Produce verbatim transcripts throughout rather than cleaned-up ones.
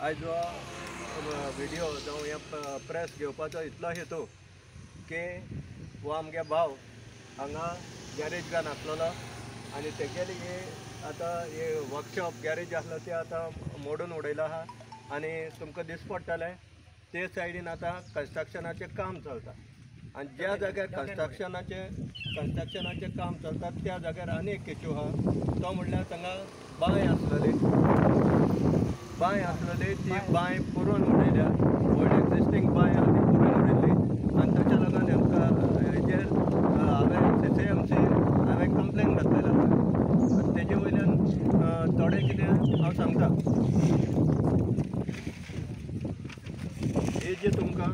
आयज हो व्हिडिओ जावं हे प्रेस घेवपाचो इतलो हेतू की हो आमगे भाव हांगा गॅरेज घालन आसलेलो आनी तेगेली हे आतां हे वर्कशॉप गॅरेज आसलो ते आतां मोडून उडयलो आहा आनी तुमकां दिस पडटलें ते सायडीन आतां कन्स्ट्रक्शनाचें काम चलता आनी ज्या जाग्यार कन्स्ट्रक्शनाचें कन्स्ट्रक्शनाचें काम चलता त्या जाग्यार आनी एक इश्यू आहा तो म्हणल्यार हांगा बांय आसलेली बांय आसलेली ती बांय पुरून उडयल्या व्हड एक्जिस्टींग बांय आहा ती पुरून उडयल्ली आनी ताच्या लागून आमकां हेजेर हांवें सी सी एम सी हांवें कंप्लेन घातलेली आसा तेजे वयल्यान थोडें कितें हांव सांगता हे जे तुमकां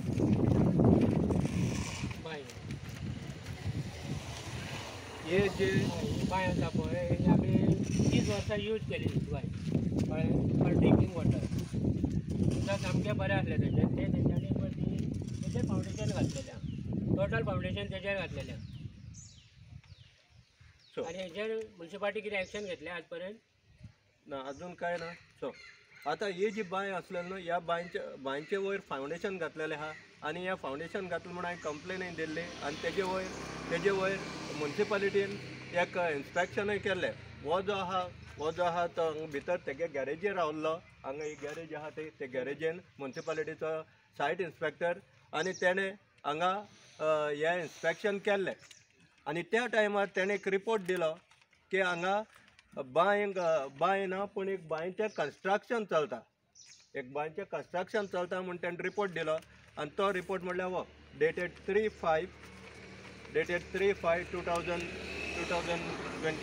हे जे बांय आसा पळय आमी तीस वर्सां यूज केली बांय कळ्ळें फॉर ड्रिंकींग वॉटर उदक सामकें बरें आसलें तेजें तें तेंच्यांनी पळय ती तेजेर फावंडेशन घातलेलें टोटल फावंडेशन तेजेर घातलेलें आनी हेजेर म्युन्सिपाल्टी कितें एक्शन घेतलें आज पर्यंत ना अजून कांय ना सो आतां ही जी बांय आसलेली न्हू ह्या बांयचे बांयचे वयर फावंडेशन घातलेलें आहा आनी ह्या फावंडेशन घातलें म्हणून हांवें कंप्लेनय दिल्ली आनी तेजे वयर तेजे वयर म्युन्सिपालिटीन एक इन्स्पेक्शनय केल्लें हो जो आहा हो जो आहा तो भितर तेगे गॅरेजीर रावल्लो हांगा ही गॅरेज आहा ती ते गॅरेजीन म्युन्सिपालिटीचो सायट इन्स्पेक्टर आनी तेणें हांगा हें इन्स्पेक्शन केल्लें आनी त्या टायमार तेणें एक रिपोर्ट दिलो की हांगा बांय बांय ना पूण एक बांयचें कन्स्ट्रक्शन चलता एक बांयचें कन्स्ट्रक्शन चलता म्हूण तेणें रिपोर्ट दिलो आनी तो रिपोर्ट म्हणल्यार हो dated three five dated three five two thousand two thousand twenty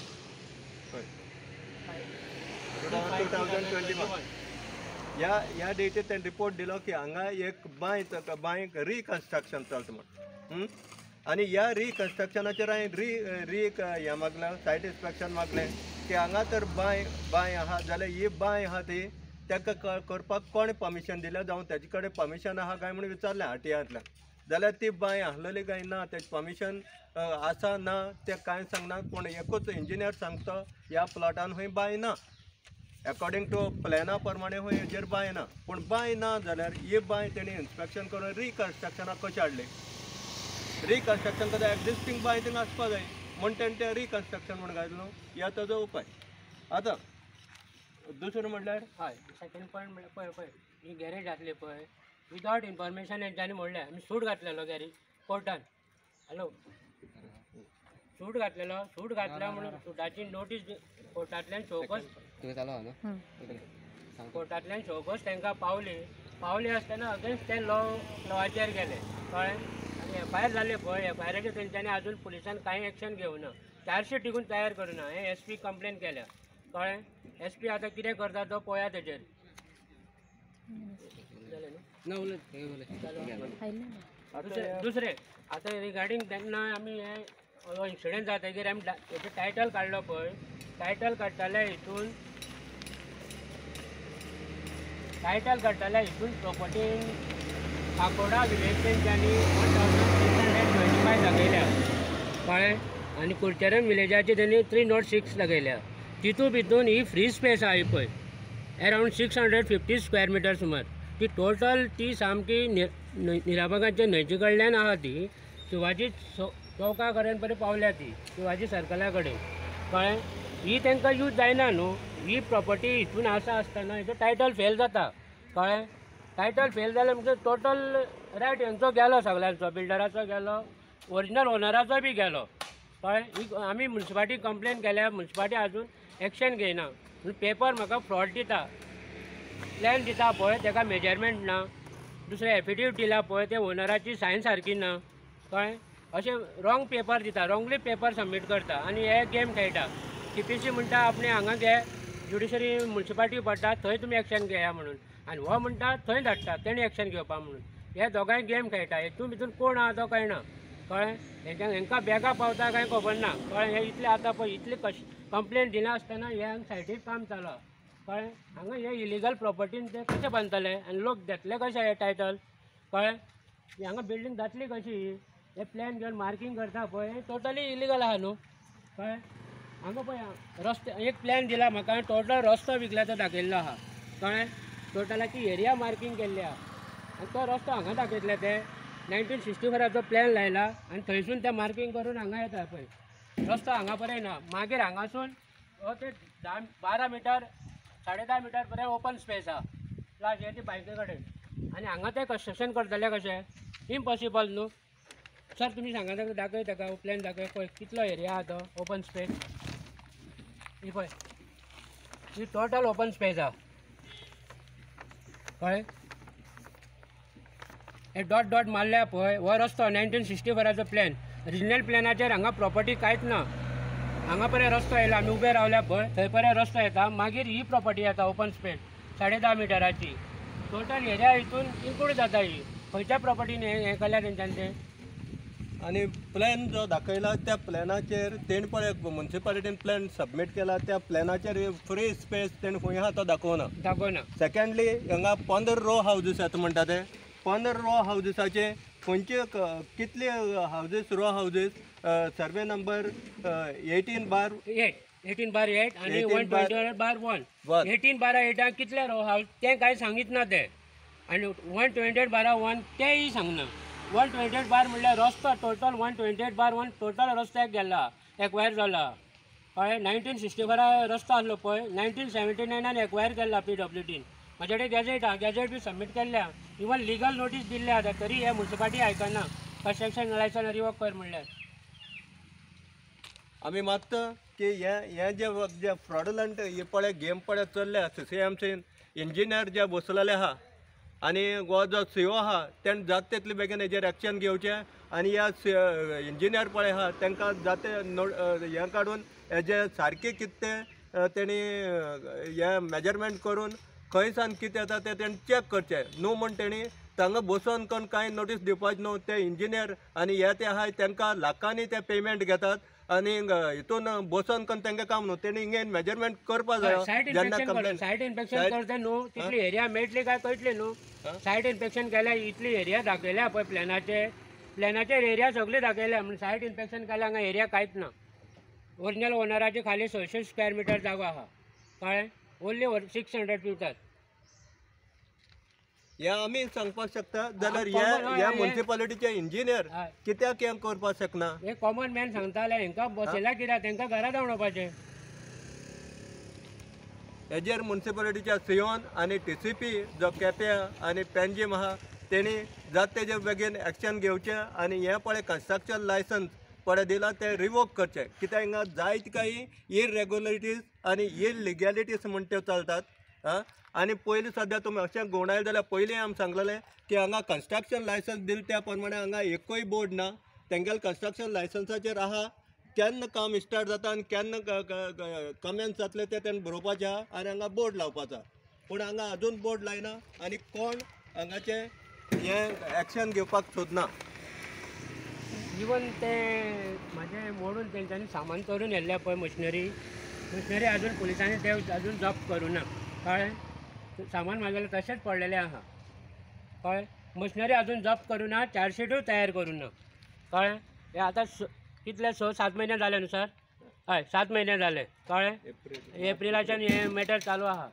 two thousand twenty one ह्या ह्या डेटीर तेणें रिपोर्ट दिलो की हांगा एक बांय बांयक रिकन्स्ट्रक्शन चलता म्हूण आनी ह्या रिकन्स्ट्रक्शनाचेर हांवें री री हें मागलें सायट इन्स्पेक्शन मागलें की हांगा तर बांय बांय आहा जाल्यार ही बांय आहा ती ताका करपाक कोणें पर्मिशन दिलें जावं तेजे कडेन पर्मिशन आहा काय म्हणून विचारलें आरटीआयंतल्यान जाल्यार ती बांय आसलेली काय ना तेजें पर्मिशन आसा ना तें कांय सांगना पूण एकूच इंजिनियर सांगता ह्या प्लॉटान खंय बांय ना अकॉर्डिंग टू प्लॅना प्रमाणे खंय हेजेर बांय ना पूण बांय ना जाल्यार ही बांय तेणी इन्स्पेक्शन करून रिकन्स्ट्रक्शनाक कशें हाडली रिकन्स्ट्रक्शन कदा एक्जिस्टींग बांय थिंगा आसपा जाय म्हूण तेणें तें रिकन्स्ट्रक्शन म्हूण घातलो ह्या ताजो उपाय आतां दुसरें म्हणल्यार हय सेकेंड पॉयंट म्हणल्यार पळय पळय ही गॅरेज घातली पळय विदावट इन्फॉर्मेशन हेंच्यांनी म्हणलें आमी सूट घातलेलो गॅरेज कोर्टान हॅलो सूट घातलेलो सूट घातला म्हणून सुटाची नोटीस कोर्टांतल्यान शोकस कोर्टांतल्यान शोकस तांकां पावली पावली आसतना अगेन्स्ट ते लॉ लॉचेर गेले कळ्ळें आनी एफ आय आर जाल्ले पळय एफ आय आराचेर तेंच्यांनी आजून पुलिसान कांय एक्शन घेवना चार्जशीट तिगून तयार करुना हे एस पी कंप्लेन केल्या कळ्ळें एस पी आतां कितें करता तो पळया तेजेर दुसरें आतां रिगार्डींग तेन्ना आमी हे हो इन्सिडंट जातकीर आमी हेचो टायटल काडलो पळय टायटल काडटाल्या हितून टायटल काडटाल्या हितून प्रॉपर्टीन काकोडा विलेज तेंच्यांनी one thousand six hundred twenty five दाखयल्या कळ्ळें आनी कुर्चेरन विलेजाची तेणी थ्री नॉट सिक्स दाखयल्या तितू भितून ही फ्री स्पेस आहा ही पळय around six hundred fifty square metre सुमार ती टोटल ती सामकी निराबागांच्या न्हंयचे कडल्यान आहा ती शिवाजी चौका कडेन पर्यंत पावल्या ती शिवाजी सर्कला कडेन कळ्ळें ही तांकां यूज जायना न्हू ही प्रॉपर्टी हितून आसा आसतना हेचो टायटल फेल जाता कळ्ळें टायटल फेल जालें म्हणजे टोटल रायट हेंचो गेलो सगळ्यांचो बिल्डराचो गेलो ओरिजिनल ओनराचो बी गेलो कळ्ळें ही आमी म्युन्सिपाल्टी कंप्लेन केल्या म्युन्सिपाल्टी आजून एक्शन घेयना पेपर म्हाका फ्रॉड दिता प्लॅन दिता पळय ताका मेजरमेंट ना दुसरें एफिडेवीट दिला पळय ते ओनराची सायन सारकी ना कळ्ळें अशें रॉंग पेपर दिता रॉंगली पेपर सबमीट करता आनी हे गेम खेळटा टी पी सी म्हणटा आपणे हांगा घे ज्युडिशरी म्युन्सिपाल्टी पडटा थंय तुमी एक्शन घेया म्हणून आनी हो म्हणटा थंय धाडटा तेणी एक्शन घेवपा म्हणून हे दोगांय गेम खेळटा हेतून भितून कोण आहा तो कळना कळ्ळें हेंच्या हेंकां बॅगा पावता काय खबर ना कळ्ळें हे इतलें आतां पळय इतलें कशें कंप्लेन दिना आसतना हे हांगा सायडीक काम चालू कळ्ळें हांगा हे इलिगल प्रॉपर्टीन ते कशें बांदतले आनी लोक घेतले कशें हे टायटल कळ्ळें हांगा बिल्डींग जातली कशी हे प्लॅन घेवन मार्कींग करता पळय हे टोटली इलिगल आहा न्हू कळ्ळें हांगा पळय रस्ते एक प्लॅन दिला म्हाका टोटल रस्तो विकल्याचो दाखयल्लो आहा कळ्ळें टोटलाची एरिया मार्किंग केल्ली आहा आनी तो रस्तो हांगा दाखयतले ते नायन्टीन सिक्स्टी फोराचो प्लॅन लायला आनी थंयसून ते मार्किंग करून हांगा येता पळय रस्तो हांगा पर्यंत ना मागीर हांगासून हो ते धा बारा मिटर साडे धा मिटर पर्यंत ओपन स्पेस आहा प्लस हे ती बायके कडेन आनी हांगा ते कन्स्ट्रक्शन करतले कशें इम्पॉसिबल न्हू सर तुमी सांगा ताका दाखय ताका प्लॅन दाखय पळय कितलो एरिया आहा तो ओपन स्पेस ही पळय ही टोटल ओपन स्पेस आहा कळ्ळें हे डॉट डॉट मारल्या पळय हो रस्तो नायन्टीन सिक्स्टी फोराचो प्लॅन रिजनल प्लॅनाचेर हांगा प्रॉपर्टी कांयच ना हांगा पर्यंत रस्तो येयला आमी उबे रावल्या पळय थंय पर्यंत रस्तो येता मागीर ही प्रॉपर्टी येता ओपन स्पेस साडे धा मिटराची टोटल एरिया हितून इन्क्लूड जाता ही खंयच्या प्रॉपर्टीन हें केल्या तेंच्यांनी तें आणि प्लॅन जो दाखयला त्या प्लॅनाचेर तेणें पळय म्युन्सिपालिटीन प्लॅन सबमीट केला त्या प्लॅनाचेर फ्री स्पेस तेणें खंय आहा तो दाखोवना दाखोवना सेकंडली हांगा पंदरा रो हावजीस येता म्हणटा ते पंदरा रो हावजीसाचे खंयचे कितले houses row houses survey number eighteen बार एट एटीन बार एट आनी eighteen वन ट्वेंटी बार वन वन. एटीन बारा एटाक कितले रो हावज तें कांय सांगीत ना ते आनी वन ट्वेंटी एट बारा वन तेंय सांगना वन ट्वेंटी एट बार म्हणल्यार रस्तो टोटल वन ट्वेंटी एट बार वन टोटल रस्त्याक गेला एक्वायर जाला कळ्ळें नायन्टीन सिक्स्टी फोरा रस्तो आसलो पळय नायन्टीन सेव्हन्टी नायनान एक्वायर केला पी डब्ल्यू टीन म्हाजे कडेन गॅजेट आहा गॅजेट बी सबमीट केल्ल्या इवन लिगल नोटीस दिल्ले आसा तरी हे म्युन्सिपालिटी आयकना कन्स्ट्रक्शन लायसन रिवोक कर म्हणल्यार आमी मागता की हे हे जे जे फ्रॉडलंट हे पळय गेम पळय चल्ल्या सी सी एम सीन इंजिनियर जे बसलेले आहा आनी हो जो सी ओ आहा तेणें जाता तितले बेगीन हेजेर एक्शन घेवचें आनी ह्या इंजिनियर पळय आहा तांकां जाते नो हें काडून हेजे सारकें कितें तें तेणी हे मेजरमेंट करून खंय सान कितें येता तें तेणें चॅक करचें न्हू म्हण तेणी तांगा बसोन कोण कांय नोटीस दिवपाचें न्हू ते इंजिनियर आनी हे ते आहाय तांकां लाखांनी ते पेमेंट घेतात आनी हितून बसोन कोण तांकां काम न्हू तेणी हिंगे मेजरमेंट करपा जाय जेन्ना कंप्लेन सायट इन्स्पेक्शन करता न्हू तितली एरिया मेळटली काय कळटली न्हू सायट इन्स्पेक्शन केल्यार इतली एरिया दाखयल्या पळय प्लॅनाचेर प्लॅनाचेर एरिया सगळी दाखयल्या म्हणजे सायट इन्स्पेक्शन केल्यार हांगा एरिया कांयच ना ओरिजिनल ओनराचे खाली सयशे स्क्वेअर मिटर जागो आहा कळ्ळें ओन्ली सिक्स हंड्रेड मिटर हे आमी सांगपाक शकता जाल्यार हे ह्या म्युन्सिपालिटीचे इंजिनियर कित्याक हें करपाक शकना हे कॉमन मॅन सांगताले हांकां बसयल्या कित्याक तांकां घरा धांवडोवपाचें हेजेर म्युन्सिपालिटीच्या सीओन आनी टी सी पी जो केपे आनी पेनजीम आहा तेणी जाता तेजे बेगीन एक्शन घेवचें आनी हें पळय कन्स्ट्रक्शन लायसन्स पळय दिला तें रिवोक करचें कित्याक हिंगा जायत काही इरेग्युलरिटीज आनी इलिगॅलिटीज म्हण त्यो चलतात आं आनी पयलीं सद्या तुमी अशें घोवणायले जाल्यार पयलीं आमी सांगलेलें की हांगा कन्स्ट्रक्शन लायसन्स दिले त्या प्रमाणे हांगा एकूय बोर्ड ना तेंगेले कन्स्ट्रक्शन लायसन्साचेर आहा केन्ना काम स्टार्ट जाता आनी केन्ना कमेन्स जातले ते तेणें बरोवपाचें आहा आनी हांगा बोर्ड लावपाचो पूण हांगा आजून बोर्ड लायना आनी कोण हांगाचें हें एक्शन घेवपाक सोदना इवन ते म्हाजें मोडून तेंच्यांनी सामान करून येयल्लें पळय मशिनरी मशिनरी आजून पुलिसांनी ते आजून जप्त करूना कळ्ळें सामान म्हागेलें तशेंच पडलेलें आहा कळ्ळें मशिनरी आजून जप्त करूना चार्जशीटूय तयार करूना कळ्ळें हे आतां कितले स सात म्हयने जाले न्हू सर हय सात म्हयने जाले कळ्ळें एप्रिलाच्यान हे मॅटर चालू आहा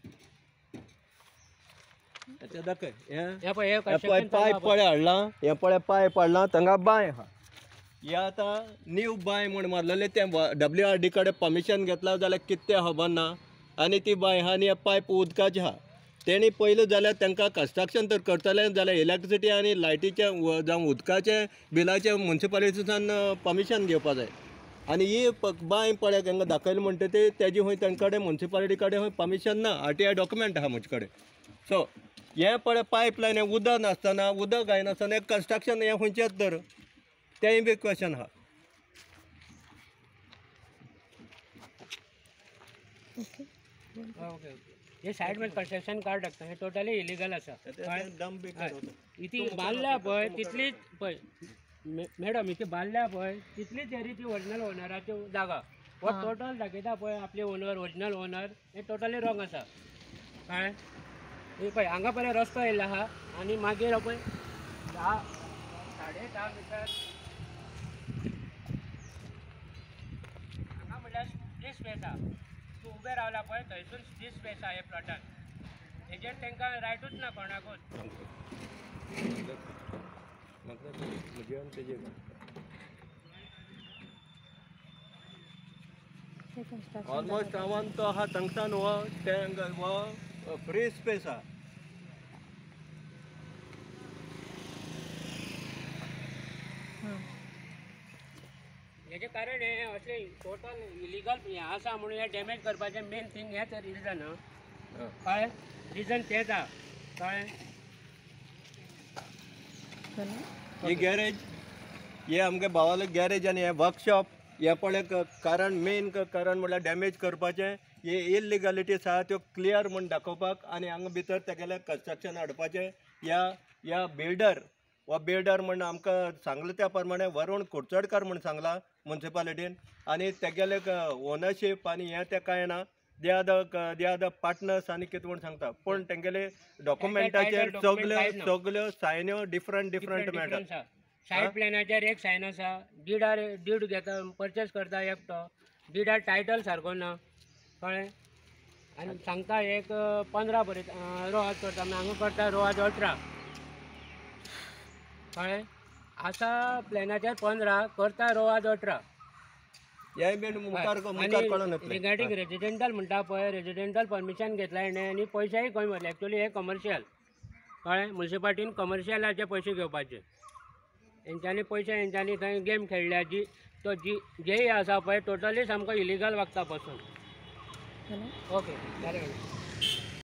दाखय हे पळय पायप पळय हाडला हें पळय पायप हाडला थंगा बांय आहा हे आतां नीव बांय म्हण मारलेलें तें डब्ल्यू आर डी कडेन परमिशन घेतला जाल्यार कितें खबर ना आनी ती बांय आहा आनी हे पायप उदकाचें आहा तेणी पयलीं जाल्यार तांकां कन्स्ट्रक्शन तर करतलें जाल्यार इलेक्ट्रिसिटी आनी लायटीचें जावं उदकाचें बिलाचें म्युन्सिपालिटीसान परमिशन घेवपा जाय आनी ही बांय पळय तांकां दाखयलें म्हणटा ती तेजी खंय तांचे कडेन म्युन्सिपालिटी कडेन खंय परमिशन ना आर टी आय डॉक्युमेंट आहा म्हजे कडेन सो हें पळय पायप लायन हें उदक नासतना उदक गायनासतना एक कन्स्ट्रक्शन हें खंयचेंच तर तेंय बी क्वेश्चन आहा ओके हे सायड में कन्स्ट्रक्शन कार्ड हाडटा हे टोटली इलिगल आसा इथे बांदल्या पळय तितलीच पळय मॅडम इथे बांदल्या पळय तितलीच एरी ती ओरिजिनल ओनराची जागा हो टोटल दाखयता पळय आपले ओनर ओरिजिनल ओनर हे टोटली रॉंग आसा कळ्ळें हे पळय हांगा पर्यंत रस्तो येयल्लो आहा आनी मागीर पळय धा साडे धा मिटर हांगा म्हणल्यार फ्री स्पेस आहा तूं उबे रावला पळय थंयसून फ्री स्पेस आहा हे प्लॉटान हेजेर तांकां रायटूच ना कोणाकूच. म्हाका म्हजे आनी तेजे ऑलमोस्ट हांवान तो आहा थंगसान हो टँक हो फ्री स्पेस आहा. हेजें कारण हें अशें टोटल इलिगल हें आसा म्हणून हें डॅमेज करपाचें मेन थींग हेंच रिजन कळ्ळें. रिजन तेच आहा कळ्ळें. ही गॅरेज हे आमगे भावाले गॅरेज आनी हे वर्कशॉप हे पळय कारण मेन कारण म्हळ्यार डॅमेज करपाचें हे इलिगलिटीज आहा त्यो क्लियर म्हूण दाखोवपाक आनी हांगा भितर तेगेलें कन्स्ट्रक्शन हाडपाचें. ह्या ह्या बिल्डर हो बिल्डर म्हण आमकां सांगलें त्या प्रमाणे वरूण कुडचडकार म्हूण सांगला मुन्सिपालिटीन आनी तेगेले ओनरशीप आनी हें तें कांय ना. They are the they are the partners आनी कितें म्हूण सांगता पूण तेंगेले डॉक्युमेंटाचेर सगल्यो सगल्यो सायन्यो डिफरंट डिफरंट मेळटा. सायड प्लॅनाचेर एक सायन आसा. डिडार डीड घेता परचेस करता एकटो. डिडार टायटल सारको ना कळ्ळें. आनी सांगता एक पंदरा पर्यंत रोवाज करता हांगा करता रोवाज अठरा कळ्ळें. आसा प्लॅनाचेर पंदरा करता रोवाज अठरा. हे बी मुखार मुखार कळोन रिगार्डींग रेजिडेंटल म्हणटा पळय रेजिडेंटल परमिशन घेतला हेणें आनी पयशेय खंय मारले. एक्चुली हे कमर्शियल कळ्ळें. म्युन्सिपाल्टीन कमर्शियलाचे पयशे घेवपाचे. हेंच्यांनी पयशे हेंच्यांनी थंय गेम खेळल्या जी तो जी जेय आसा पळय टोटली सामको इलिगल वागता पासून. ओके बरें.